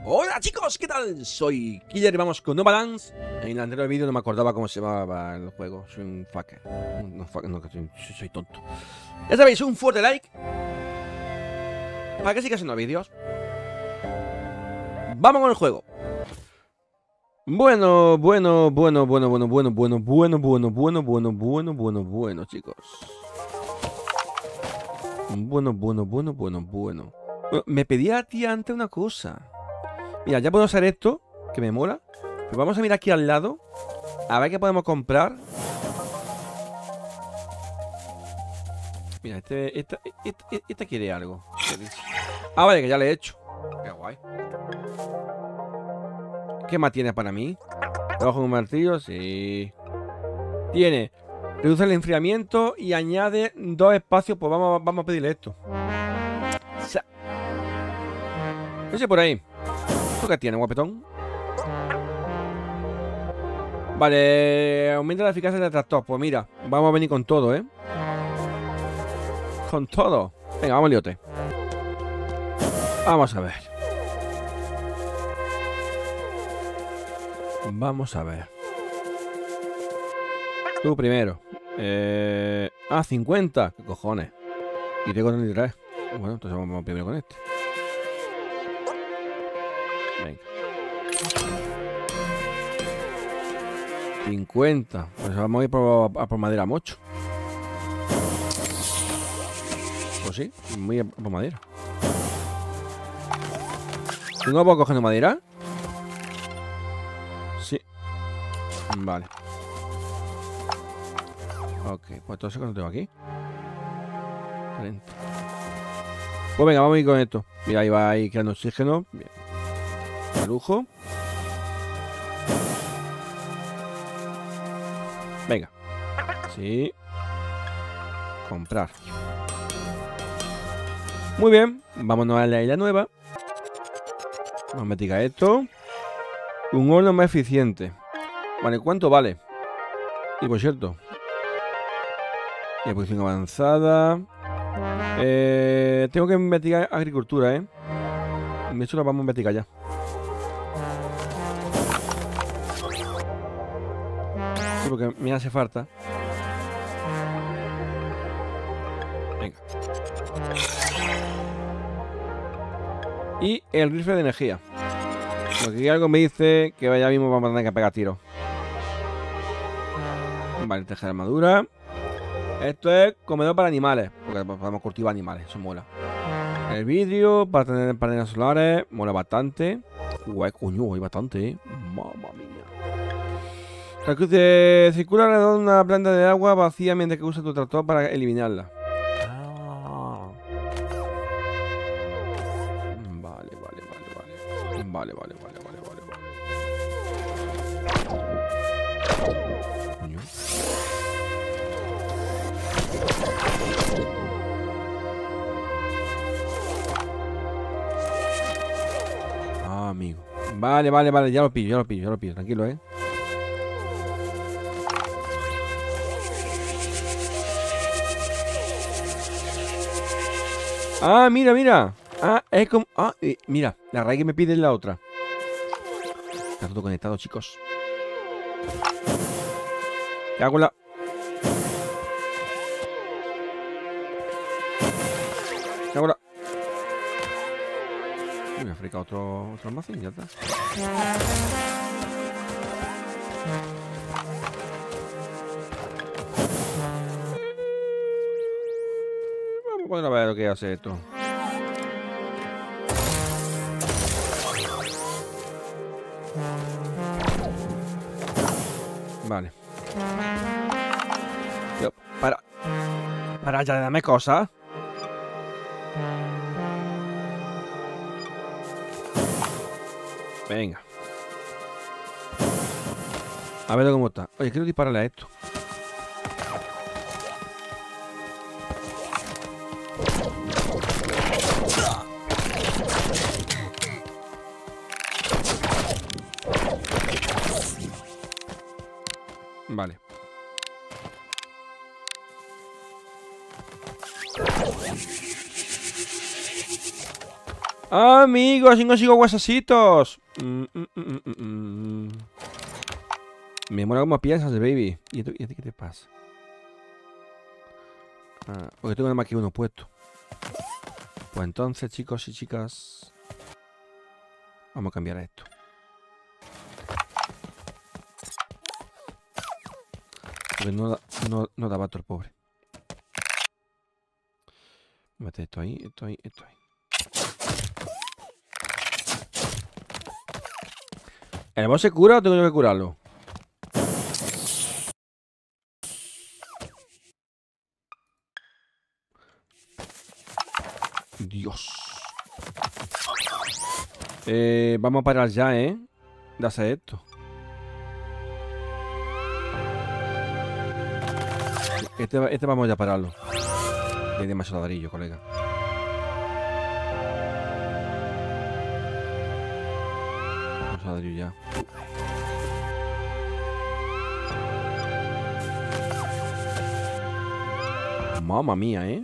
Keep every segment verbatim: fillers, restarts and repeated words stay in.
Hola chicos, ¿qué tal? Soy Killer y vamos con No Balance. En el anterior vídeo no me acordaba cómo se llamaba el juego. Soy un fucker. No, fucker, no, soy, soy tonto. Ya sabéis, un fuerte like para que siga haciendo vídeos. Vamos con el juego. Bueno, bueno, bueno, bueno, bueno, bueno, bueno, bueno, bueno, bueno, bueno, bueno, bueno, bueno, chicos. Bueno, bueno, bueno, bueno, bueno. Me pedía a ti antes una cosa. Mira, ya puedo hacer esto, que me mola. Pero vamos a mirar aquí al lado. A ver qué podemos comprar. Mira, este, esta, esta, esta quiere algo. Ah, vale, que ya le he hecho. Qué guay. ¿Qué más tiene para mí? Trabajo con un martillo, sí. Tiene. Reduce el enfriamiento y añade dos espacios. Pues vamos, vamos a pedirle esto. Ese por ahí. ¿Esto qué tiene, guapetón? Vale, aumenta la eficacia del tractor. Pues mira, vamos a venir con todo, ¿eh? Con todo. Venga, vamos, liote. Vamos a ver. Vamos a ver. Tú primero. Eh... Ah, cincuenta. ¿Qué cojones? Y tengo treinta y tres. Bueno, entonces vamos primero con este. Venga. cincuenta. Pues vamos a ir por, a por madera mocho. Pues sí, muy a por madera. ¿No puedo coger madera? Sí. Vale. Ok, pues todo eso que no tengo aquí. treinta. Pues venga, vamos a ir con esto. Mira, ahí va ahí creando oxígeno. Bien. De lujo. Venga. Sí. Comprar. Muy bien. Vámonos a la isla nueva. Vamos a meter esto. Un horno más eficiente. Vale, ¿cuánto vale? Y por cierto. Y posición avanzada. Eh, tengo que investigar agricultura, ¿eh? De hecho, lo vamos a investigar ya. Sí, porque me hace falta. Venga. Y el rifle de energía. Porque algo me dice que ya mismo vamos a tener que pegar tiros. Vale, teja de armadura. Esto es comedor para animales. Porque podemos cultivar animales, eso mola. El vidrio para tener paneles solares. Mola bastante. Guay, coño, hay bastante, ¿eh? Mamma mía. Se circula alrededor de una planta de agua vacía mientras que usa tu tractor para eliminarla. Ah. Vale, vale, vale, vale. Vale, vale, vale, vale, vale, vale. Coño. Ah, amigo. Vale, vale, vale, ya lo pillo, ya lo pillo, ya lo pillo. Tranquilo, ¿eh? Ah, mira, mira. Ah, es como... Ah, eh, mira, la raíz que me pide es la otra. Está todo conectado, chicos. ¿Qué hago la...? ¿Qué hago la...? Uy, me ha fricado otro, otro almacén, ya está. Vamos a ver lo que hace esto. Vale. Yo, para. Para ya, dame cosas. Venga. A ver cómo está. Oye, quiero dispararle a esto. Vale. Amigos, y consigo huesasitos. Mm, mm, mm, mm, mm. Me mola como piensas, baby. ¿Y a ti qué te pasa? Ah, porque tengo nada más que uno puesto. Pues entonces, chicos y chicas, vamos a cambiar esto. Porque no, da, no, no daba todo el pobre. Mete esto ahí, esto ahí, esto ahí. ¿El boss se cura o tengo yo que curarlo? Dios. Eh, vamos a parar ya, ¿eh? De hacer esto. Este, este vamos ya a pararlo. Hay demasiado ladrillo, colega. Demasiado ladrillo ya. Mamma mía, ¿eh?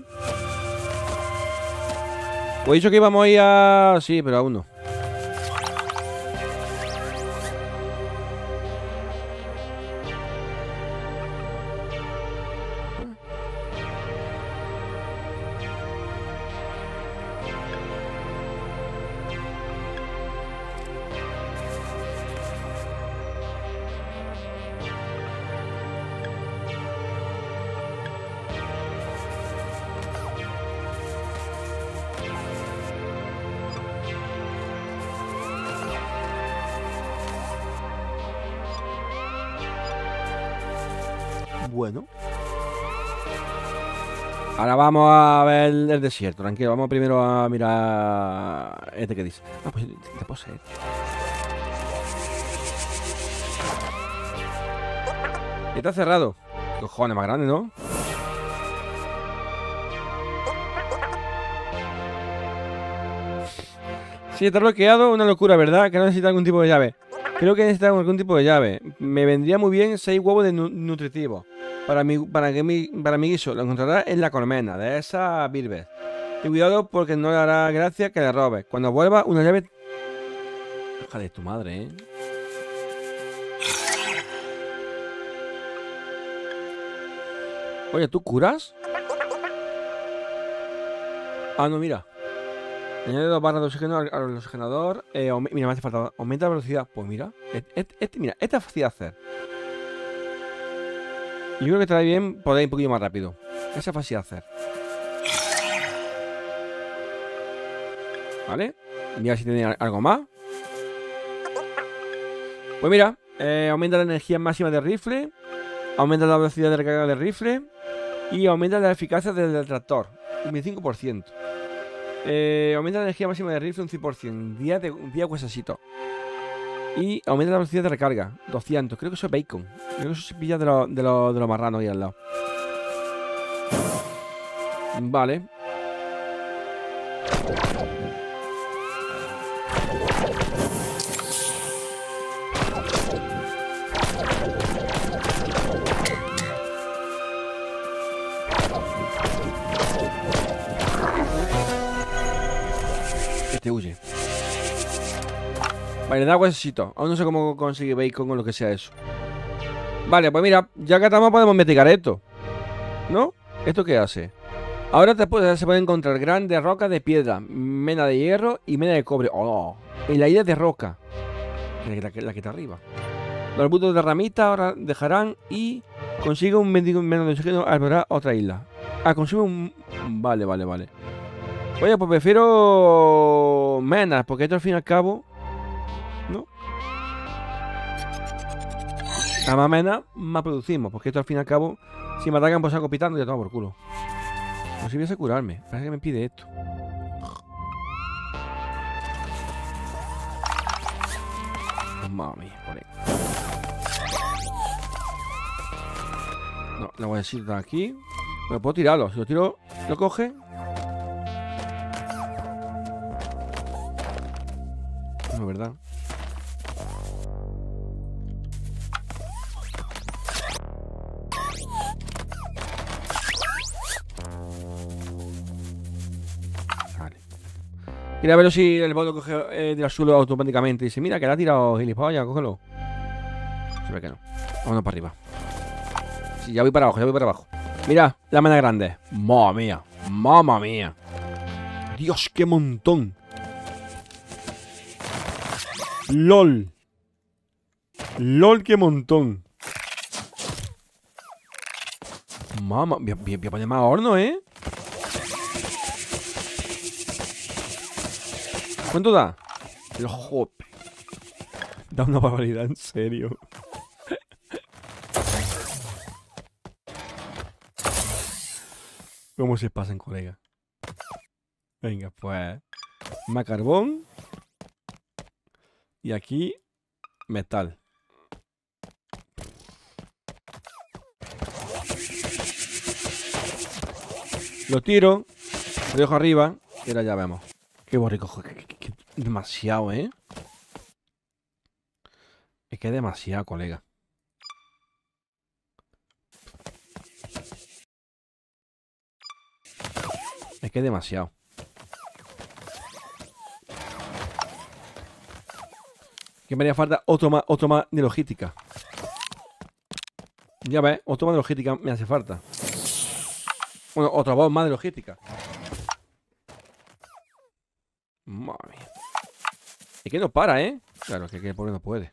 Pues he dicho que íbamos a ir a... Sí, pero aún no. Bueno. Ahora vamos a ver el desierto, tranquilo. Vamos primero a mirar este que dice. Ah, pues te posee. Está cerrado. Cojones, más grande, ¿no? Sí, está bloqueado. Una locura, ¿verdad? Que no necesita algún tipo de llave. Creo que necesita algún tipo de llave. Me vendría muy bien seis huevos de nu nutritivos. Para mi, para, que mi, para mi guiso. Lo encontrará en la colmena de esa birbes. Y cuidado porque no le hará gracia que le robes. Cuando vuelva, una llave... Hija de tu madre, ¿eh? Oye, ¿tú curas? Ah, no, mira. Añade dos barras de oxígeno al, al oxigenador. Eh, mira, me hace falta. Aumenta la velocidad. Pues mira. Este, este, mira, esta es fácil de hacer. Yo creo que trae bien poder ir un poquito más rápido. Esa es fácil de hacer. ¿Vale? Mira si tiene algo más. Pues mira, eh, aumenta la energía máxima del rifle. Aumenta la velocidad de recarga del rifle. Y aumenta la eficacia del tractor. Un veinticinco por ciento. Eh, aumenta la energía máxima del rifle un cien por ciento. Día de día huesasito. Y aumenta la velocidad de recarga. doscientos. Creo que eso es bacon. Creo que eso se pilla de los de lo, de lo marranos ahí al lado. Vale. Este huye. Vale, da huesito. Aún no sé cómo conseguir bacon o lo que sea eso. Vale, pues mira, ya que estamos podemos investigar esto. ¿No? ¿Esto qué hace? Ahora te puede, se pueden encontrar grandes rocas de piedra, mena de hierro y mena de cobre. ¡Oh! En la isla de roca. La, la, la que está arriba. Los arbustos de ramita ahora dejarán y consigue un menos de oxígeno al explorar otra isla. Ah, consigue un... Vale, vale, vale. Oye, pues prefiero menas, porque esto al fin y al cabo... ¿No? A más menas, más producimos, porque esto al fin y al cabo, si me atacan, pues salgo pitando y ya tomo por culo. No si voy a curarme, parece que me pide esto. Mami, colega. No, lo voy a decir de aquí. Pero puedo tirarlo, si lo tiro, lo coge. No es verdad. Quería ver si el bot lo coge eh, del suelo automáticamente. Y dice, mira, que la ha tirado gilipollas, cógelo. Se ve que no. Vámonos para arriba. Sí, ya voy para abajo, ya voy para abajo. Mira, la mena grande. Mamma mía, mamma mía. Dios, qué montón. LOL. LOL, qué montón. Mamá, voy, voy, voy a poner más horno, ¿eh? ¿Cuánto da? El jope. Da una barbaridad, en serio. ¿Cómo se pasan, colega? Venga, pues. Más carbón. Y aquí, metal. Lo tiro. Lo dejo arriba. Y ahora ya vemos. Qué borrico. Qué, qué, qué, demasiado, ¿eh? Es que es demasiado, colega. Es que es demasiado. Que me haría falta otro más, otro más de logística. Ya ves, otro más de logística me hace falta. Bueno, otro voz más de logística. Madre mía. Es que no para, ¿eh? Claro, es que el pobre no puede.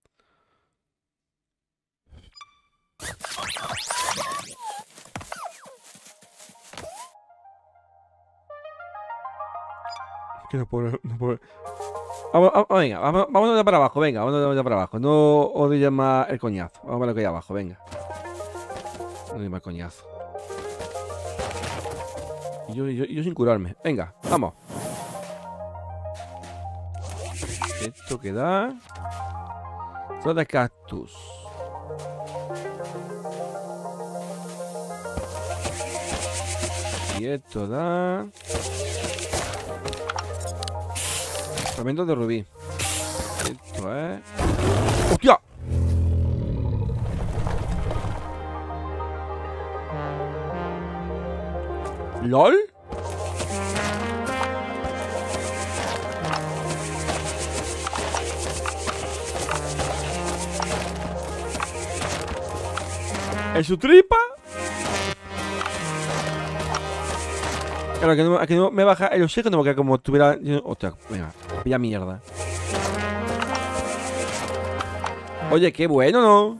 Es que no puedo, no puedo. Vamos, vamos, venga, vamos, vamos de para abajo, venga, vamos de para abajo. No odies más el coñazo. Vamos a ver lo que hay abajo, venga. No odies más el coñazo. Y yo, yo, yo sin curarme. Venga, vamos. Esto que da. Flor de cactus. Y esto da. Fragmentos de rubí. Esto es. ¡Hostia! ¿LOL? ¿En su tripa? Claro, que no, que no me baja el oxígeno porque como estuviera... Hostia, venga, pilla mierda. Oye, qué bueno, ¿no?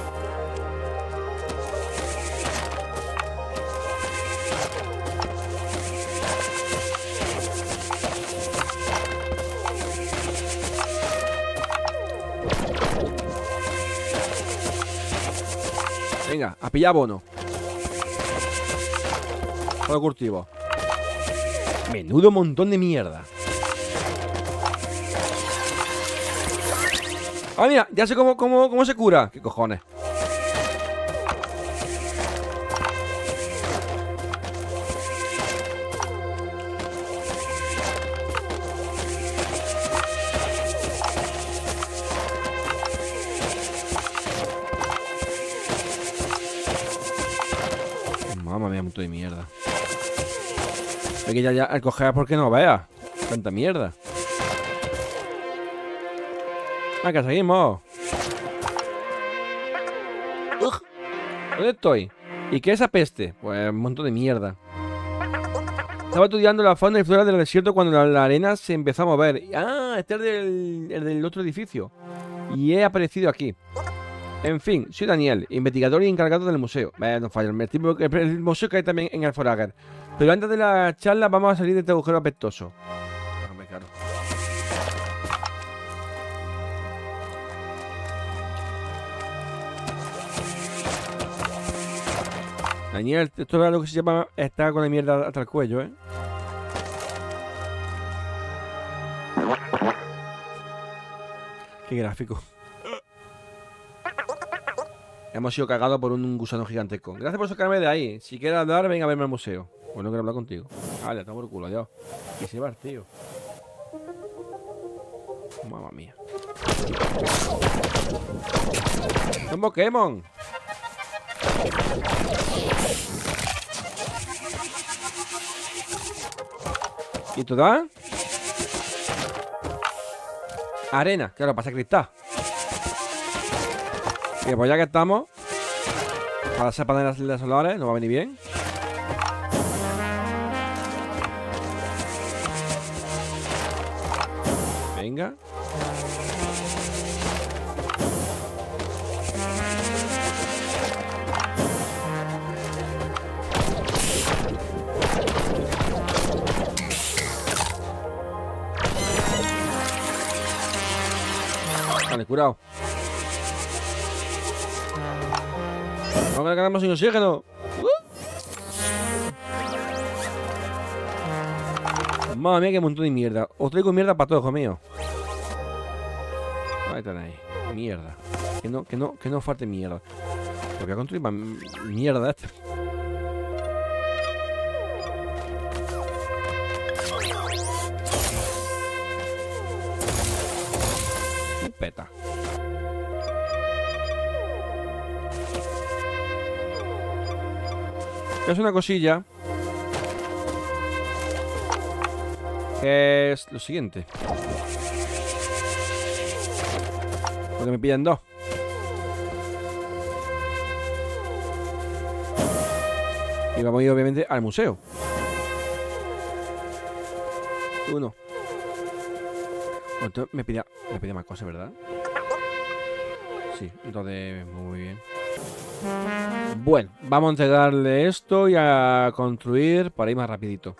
Venga, a pillar bono. Todo cultivo. Menudo montón de mierda. Ah, mira, ya sé cómo, cómo, cómo se cura. ¿Qué cojones? Mamma mía, montón de mierda. Es que ya, ya, al coger porque no veas. Tanta mierda. Acá seguimos. Ugh. ¿Dónde estoy? ¿Y qué es esa peste? Pues un montón de mierda. Estaba estudiando la fauna y flora del desierto cuando la, la arena se empezó a mover. Ah, este es del, el del otro edificio. Y he aparecido aquí. En fin, soy Daniel, investigador y encargado del museo. Eh, no falla, el, tipo, el, el museo que hay también en el Forager. Pero antes de la charla vamos a salir de este agujero apestoso. Déjame, claro. Daniel, esto es lo que se llama estar con la mierda hasta el cuello, ¿eh? Qué gráfico. Hemos sido cagados por un gusano gigantesco. Gracias por sacarme de ahí. Si quieres hablar, venga a verme al museo. Pues no quiero hablar contigo. Vale, toma por culo, adiós. Y se va el tío. Mamma mía. ¡Un Pokémon! ¿Y esto da? Arena, claro, pasa cristal. Y pues ya que estamos, para hacer paneles solares, nos va a venir bien. Venga. Vale, curado. Vamos a quedarnos sin oxígeno. Uh. Madre mía, qué montón de mierda. Os traigo mierda para todos, hijo mío. Ahí tenéis. Mierda. Que no, que no, que no falte mierda. Lo voy a construir para mierda esta. Peta. Es una cosilla que es lo siguiente. Porque me piden dos. Y vamos a ir obviamente al museo. Uno. Entonces me pide, me pide más cosas, ¿verdad? Sí, entonces muy bien. Bueno, vamos a entregarle esto y a construir para ir más rapidito.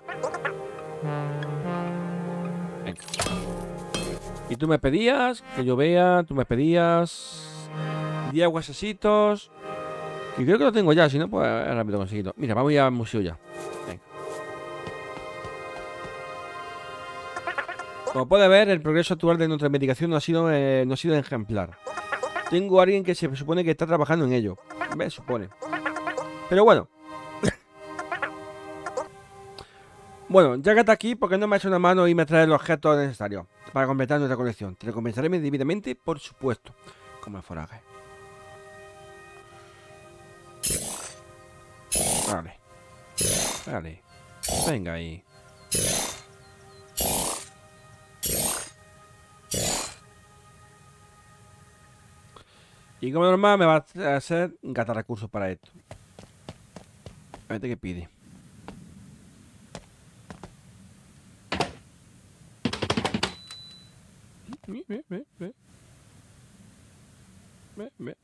Venga. Y tú me pedías que yo vea, tú me pedías diez huesecitos. Y creo que lo tengo ya, si no, pues es rápido conseguirlo. Mira, vamos a ir al museo ya. Venga. Como puede ver, el progreso actual de nuestra medicación no ha sido, eh, no ha sido ejemplar. Tengo a alguien que se supone que está trabajando en ello. Me supone. Pero bueno. Bueno, ya que está aquí, ¿por qué no me echa una mano y me trae los objetos necesarios para completar nuestra colección? Te recompensaré debidamente, por supuesto. Como el foraje. Vale. Vale. Venga ahí. Y como normal me va a hacer gastar recursos para esto. A ver qué pide. Ve, ve, ve, ve. Ve, ve.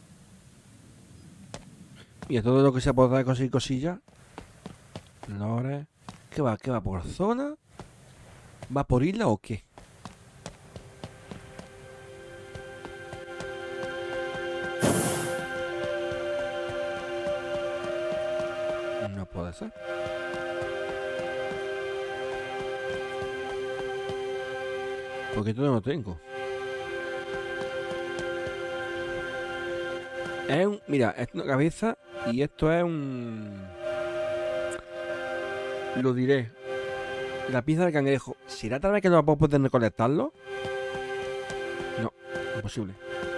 Y todo lo que sea por conseguir cosillas. Lore. ¿Qué va? ¿Qué va? ¿Por zona? ¿Va por isla o qué? No puede ser. Porque todo no tengo. Es un... Mira, esto es una cabeza y esto es un... Lo diré. La pieza del cangrejo. ¿Será tal vez que no va a poder recolectarlo? No, imposible.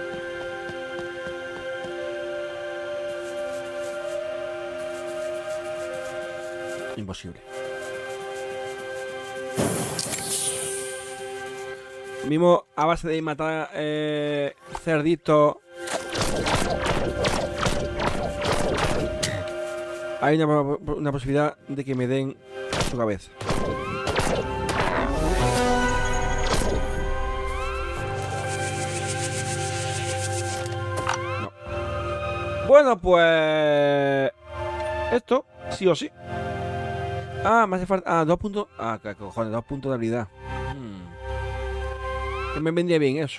Imposible. Mismo a base de matar eh, cerditos. Hay una, una posibilidad de que me den su cabeza. No. Bueno, pues... Esto, sí o sí. Ah, me hace falta... Ah, dos puntos... Ah, qué cojones, dos puntos de habilidad. Hmm. Que me vendría bien eso.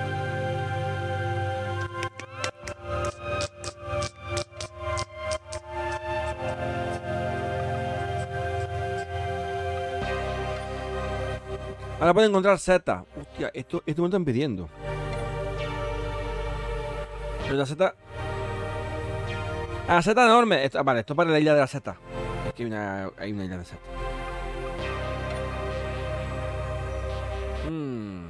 Ahora puedo encontrar setas. Hostia, esto, esto me lo están pidiendo. Pero la seta... Ah, seta enorme. Esto, vale, esto para la isla de la seta. Es que hay una, hay una isla de seta. Hmm.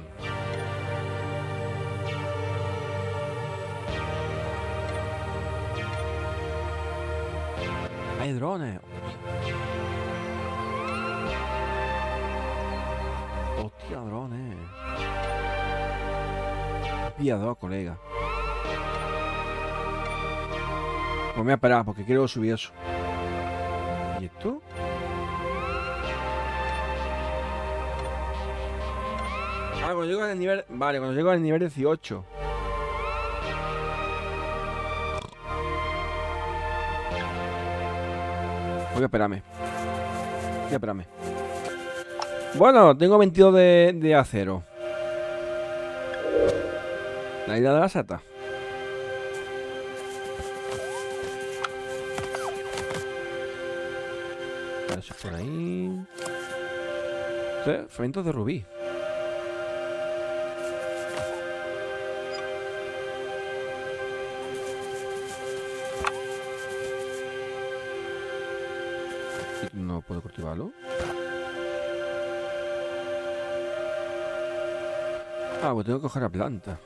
Hay drones. Hostia, drones. Vía dos, colega. Pues me voy a esperar porque quiero subir eso. ¿Y esto? Ah, cuando llego al nivel... Vale, cuando llego al nivel dieciocho. Voy a esperarme. Voy a esperarme. Bueno, tengo veintidós de, de acero. La isla de la sata. Eso por ahí. Esto, fragmentos de rubí. No puedo cultivarlo. Ah, pues tengo que coger la planta.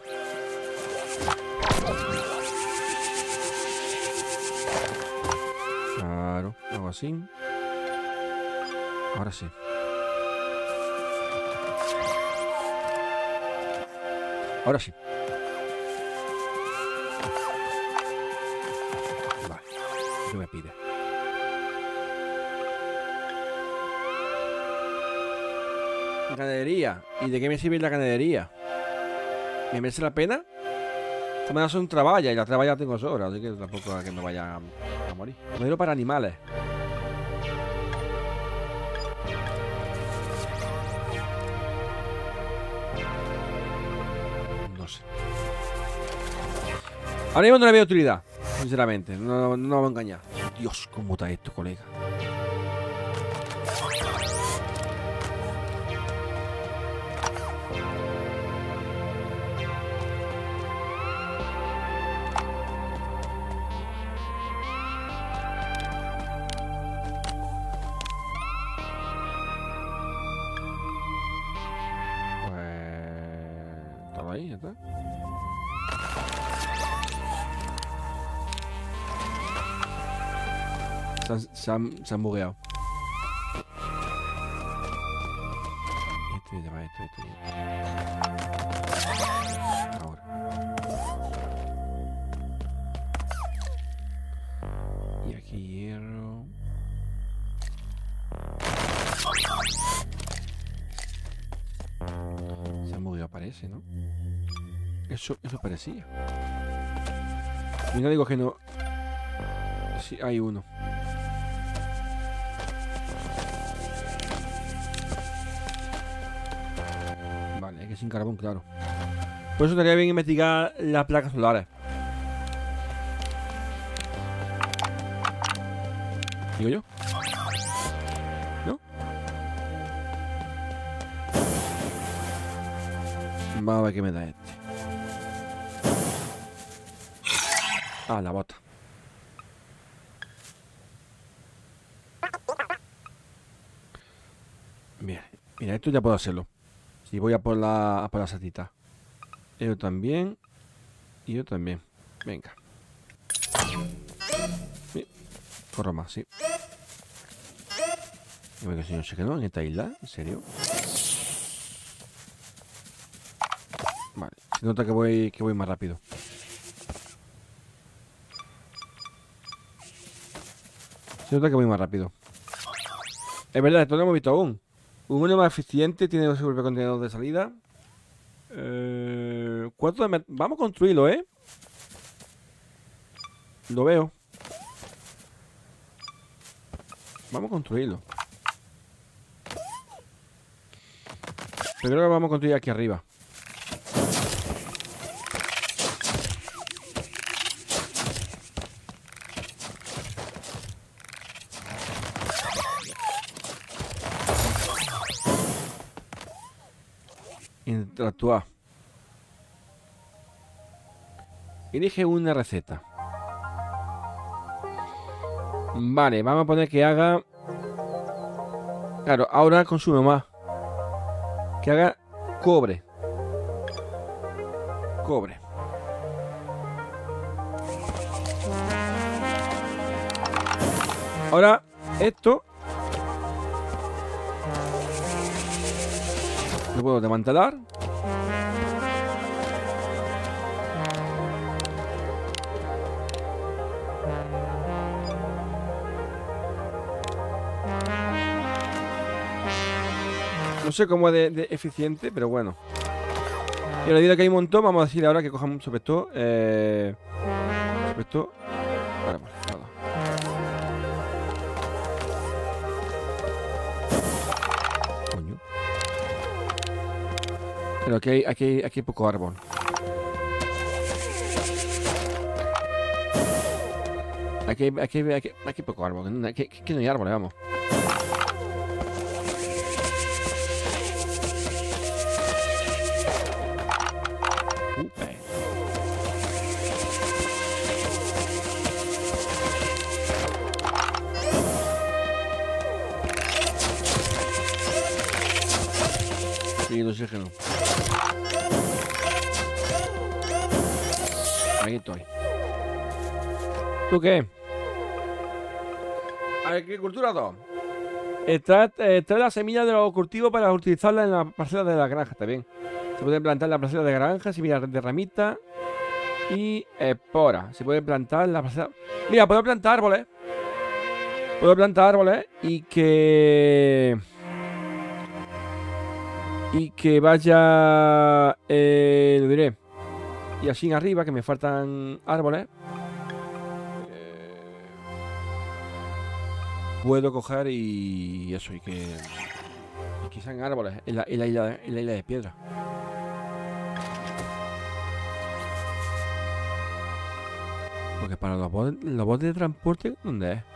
Claro, hago así. Ahora sí. Ahora sí. Vale. ¿Qué me pide? Ganadería. ¿Y de qué me sirve la ganadería? ¿Me merece la pena? Esta me hace un trabajo y la trabajo tengo sobra, así que tampoco es que me vaya a, a morir. Modelo para animales. No sé. Ahora mismo no le veo utilidad, sinceramente. No, no, no me voy a engañar. Dios, cómo está esto, colega. Ahí, ya está. Se han, se han, se han bugueado. Esto y demás, esto, esto, esto. Ahora. Y aquí hierro. Se han bugueado, parece, ¿no? Eso, eso parecía. Y no digo que no. Sí, hay uno. Vale, es que sin carbón, claro. Por eso estaría bien investigar las placas solares. ¿Digo yo? ¿No? Vamos a ver qué me da este. Ah, la bota. Bien. Mira, esto ya puedo hacerlo. Si voy a por la, a por la satita. Yo también. Y yo también. Venga. Sí. Corro más, sí. Yo que si no sé que no, en esta isla. ¿En serio? Vale. Se nota que voy, que voy más rápido. Se nota que voy más rápido. Es verdad, esto no lo hemos visto aún. Uno más eficiente, tiene su propio contenedor de salida. Eh, ¿Cuánto de Vamos a construirlo, ¿eh? Lo veo. Vamos a construirlo. Pero creo que vamos a construir aquí arriba. Interactuar. Elige una receta. Vale, vamos a poner que haga... Claro, ahora consume más. Que haga cobre. Cobre. Ahora, esto... Lo puedo desmantelar. No sé cómo es de, de eficiente, pero bueno. Y a la vida que hay un montón, vamos a decir ahora que cojamos sobre todo. Eh, sobre todo. Vale, vale, nada. Coño. Pero aquí hay, aquí hay, aquí hay poco árbol. Aquí hay, aquí hay, aquí, aquí hay poco árbol. Aquí, aquí no hay árboles, vamos. Upe. Sí, el oxígeno. Ahí estoy. ¿Tú qué? Agricultura dos. Extrae, extrae las semillas de los cultivos para utilizarlas en las parcelas de la granja también. Se pueden plantar en las parcelas de granja, semillas de ramitas y esporas. Se pueden plantar en las parcelas. Mira, puedo plantar árboles. Puedo plantar árboles y que. Y que vaya. Eh, lo diré. Y así arriba, que me faltan árboles. Puedo coger y eso, y que, y que sean árboles en la, en la isla, en la isla de piedra. Porque para los botes, los botes de transporte, ¿dónde es?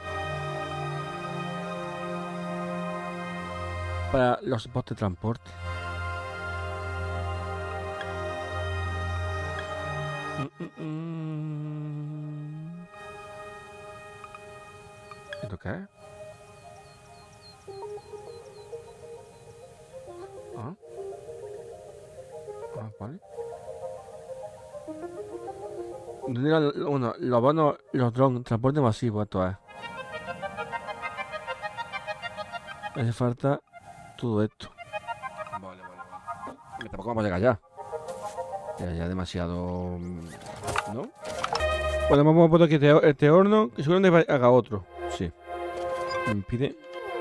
Para los botes de transporte. Mm, mm, mm. ¿Esto qué es? Ah, ah, vale. Uno, los bonos, los drones, transporte masivo, esto es. Me hace falta todo esto. Vale, vale, vale. Tampoco vamos a llegar ya. Ya, ya demasiado. ¿No? Bueno, vamos a poner aquí este, este horno, que seguramente haga otro. Sí. Me impide.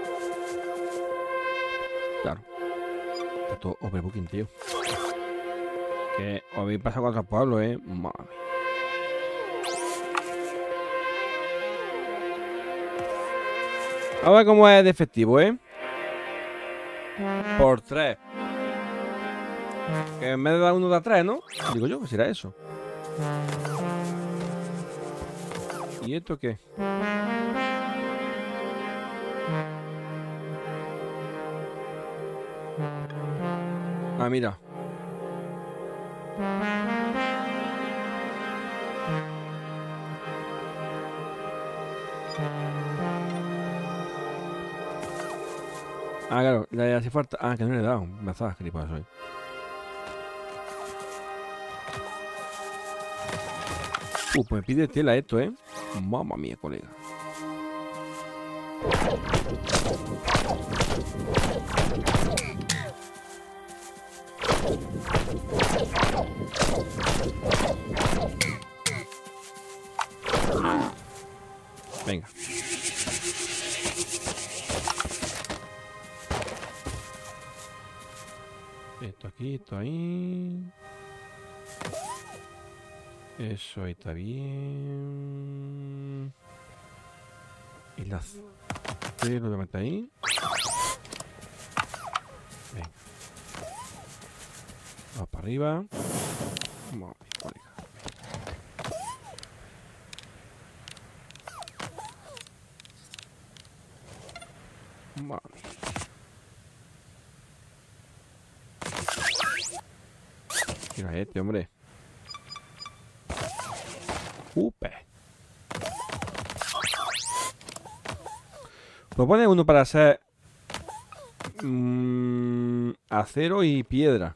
Claro. Está todo overbooking, tío. Que os habéis pasado con otros pueblos, eh. Madre mía. A ver cómo es de efectivo, ¿eh? Por tres. Que en vez de dar uno de tres, ¿no? Digo yo, que será eso. ¿Y esto qué? Ah, mira. Ah, claro, le hace falta. Ah, que no le he dado. Me estaba gilipollas hoy. Uh, pues me pide tela esto, ¿eh? Mamma mía, colega. Venga. Esto aquí, esto ahí. Eso ahí está bien. Y las tres lo voy a meter ahí. Venga. Vamos para arriba. Vamos, colega. Vale. Mira este, hombre. Upe. Propone uno para hacer mmm, acero y piedra.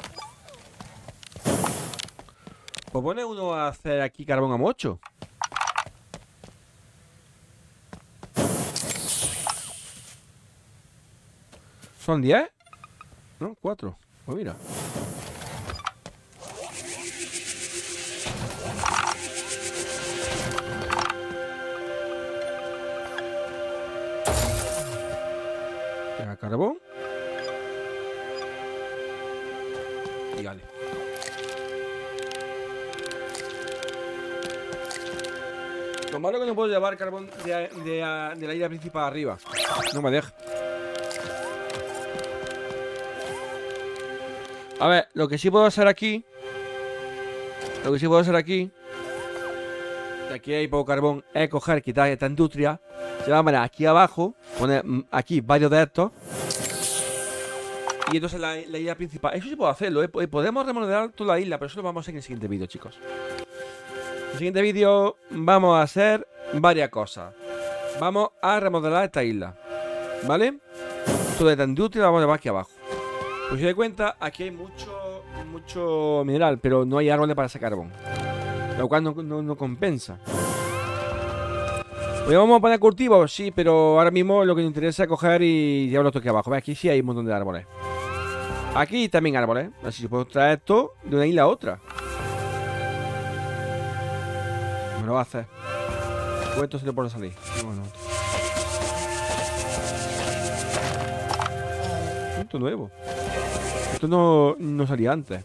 Propone uno a hacer aquí carbón a mocho. ¿Son diez? No, cuatro. Pues mira. Carbón. Lo malo es que no puedo llevar carbón de, de, de la isla principal arriba. No me deja. A ver, lo que sí puedo hacer aquí. Lo que sí puedo hacer aquí. Que aquí hay poco carbón. Es coger, quitar esta industria. Llevármela aquí abajo. Poner aquí varios de estos. Y entonces la, la isla principal. Eso sí puedo hacerlo, ¿eh? Podemos remodelar toda la isla, pero eso lo vamos a hacer en el siguiente vídeo, chicos. En el siguiente vídeo vamos a hacer varias cosas. Vamos a remodelar esta isla, ¿vale? Toda esta industria la vamos a llevar aquí abajo. Pues si os dais cuenta, aquí hay mucho, mucho mineral, pero no hay árboles para sacar carbón. Lo cual no, no, no compensa. Pues vamos a poner cultivos, sí, pero ahora mismo lo que nos interesa es coger y llevarlo todo aquí abajo. ¿Ves? Aquí sí hay un montón de árboles. Aquí también árboles. Así que puedo traer esto de una isla a otra. Me lo va a hacer. Pues esto se le puede salir. No, no. Esto es nuevo. Esto no, no salía antes.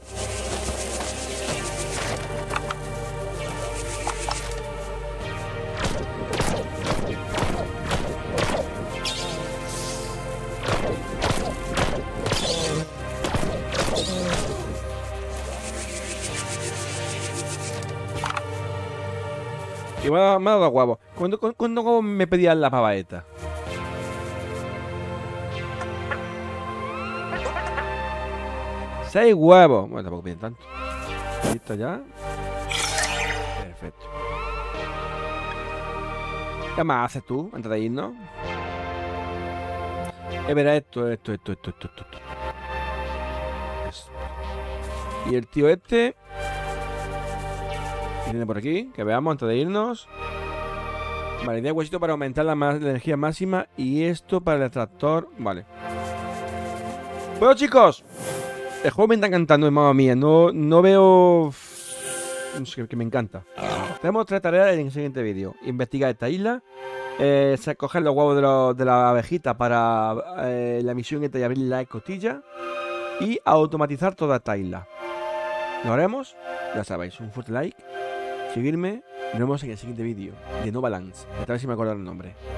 Y me ha, me ha dado huevos. ¿Cuándo, ¿Cuándo me pedían la pava esta? Seis huevos. Bueno, tampoco piden tanto. Listo ya. Perfecto. ¿Qué más haces tú antes de irnos? Es ver esto, esto, esto, esto, esto, esto. Esto. Y el tío este... ¿Qué tiene por aquí? Que veamos antes de irnos. Vale, tiene huesito para aumentar la, la energía máxima. Y esto para el extractor. Vale. Bueno, chicos, el juego me está encantando, mamá mía. No, no veo... No sé, que me encanta. Tenemos tres tareas en el siguiente vídeo. Investigar esta isla. Eh, coger los huevos de, lo, de la abejita para eh, la misión esta y abrir la escotilla. Y automatizar toda esta isla. Lo haremos. Ya sabéis, un fuerte like. Seguirme, nos vemos en el siguiente vídeo de No Balance. A ver si me acuerdo el nombre.